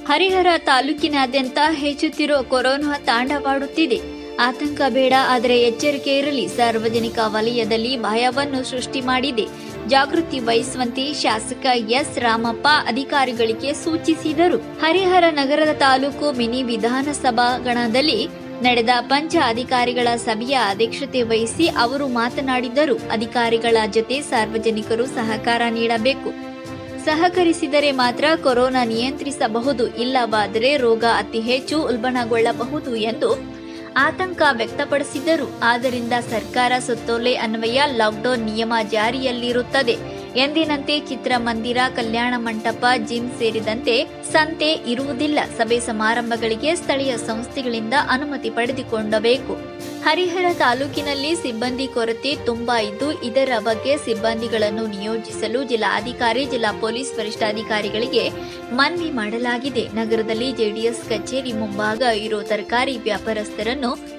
ಹರಿಹರ ತಾಲೂಕಿನಾದ್ಯಂತ ಹೆಚ್ಚುತ್ತಿರುವ ಕೊರೋನಾ ತಾಂಡವಾಡುತ್ತಿದೆ. ಆತಂಕ ಬೇಡ, ಆದರೆ ಎಚ್ಚರಿಕೆ ಇರಲಿ. ಸಾರ್ವಜನಿಕ ವಲಯದಲ್ಲಿ ಭಯವನ್ನು ಸೃಷ್ಟಿ ಮಾಡಿದೆ. ಜಾಗೃತಿ ವಹಿಸುವಂತೆ ಶಾಸಕ ಎಸ್ ರಾಮಪ್ಪ ಅಧಿಕಾರಿಗಳಿಗೆ ಸೂಚಿಸಿದರು. ಹರಿಹರ ನಗರದ ತಾಲೂಕು ಮಿನಿ ವಿಧಾನಸಭಾಂಗಣದಲ್ಲಿ ನಡೆದ ಪಂಚ ಅಧಿಕಾರಿಗಳ ಸಭೆಯ ಅಧ್ಯಕ್ಷತೆ ವಹಿಸಿ ಅವರು ಮಾತನಾಡಿದರು. ಅಧಿಕಾರಿಗಳ ಜೊತೆ ಸಾರ್ವಜನಿಕರು ಸಹಕಾರ ನೀಡಬೇಕು. ಸಹಕರಿಸಿದರೆ ಮಾತ್ರ ಕೊರೋನಾ ನಿಯಂತ್ರಿಸಬಹುದು, ಇಲ್ಲವಾದರೆ ರೋಗ ಅತಿ ಹೆಚ್ಚು ಉಲ್ಬಣಗೊಳ್ಳಬಹುದು ಎಂದು ಆತಂಕ ವ್ಯಕ್ತಪಡಿಸಿದರು. ಆದ್ದರಿಂದ ಸರ್ಕಾರ ಸುತ್ತೋಲೆ ಅನ್ವಯ ಲಾಕ್ಡೌನ್ ನಿಯಮ ಜಾರಿಯಲ್ಲಿರುತ್ತದೆ. ಎಂದಿನಂತೆ ಚಿತ್ರಮಂದಿರ, ಕಲ್ಯಾಣ ಮಂಟಪ, ಜಿಮ್ ಸೇರಿದಂತೆ ಸಂತೆ ಇರುವುದಿಲ್ಲ. ಸಭೆ ಸಮಾರಂಭಗಳಿಗೆ ಸ್ಥಳೀಯ ಸಂಸ್ಥೆಗಳಿಂದ ಅನುಮತಿ ಪಡೆದುಕೊಳ್ಳಬೇಕು. ಹರಿಹರ ತಾಲೂಕಿನಲ್ಲಿ ಸಿಬ್ಬಂದಿ ಕೊರತೆ ತುಂಬಾ ಇದ್ದು, ಇದರ ಬಗ್ಗೆ ಸಿಬ್ಬಂದಿಗಳನ್ನು ನಿಯೋಜಿಸಲು ಜಿಲ್ಲಾಧಿಕಾರಿ, ಜಿಲ್ಲಾ ಪೊಲೀಸ್ ವರಿಷ್ಠಾಧಿಕಾರಿಗಳಿಗೆ ಮನವಿ ಮಾಡಲಾಗಿದೆ. ನಗರದಲ್ಲಿ ಜೆಡಿಎಸ್ ಕಚೇರಿ ಮುಂಭಾಗ ಇರೋ ತರಕಾರಿ ವ್ಯಾಪಾರಸ್ಥರನ್ನು